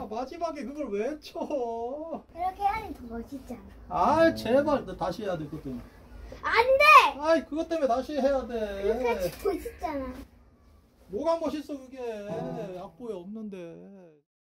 마지막에 그걸 왜 쳐? 이렇게 하니 더 멋있잖아. 아 제발 너 다시 해야 돼 그것 때문에. 안 돼! 아이 그것 때문에 다시 해야 이렇게 돼. 하니 멋있잖아. 뭐가 멋있어 그게. 악보에 없는데.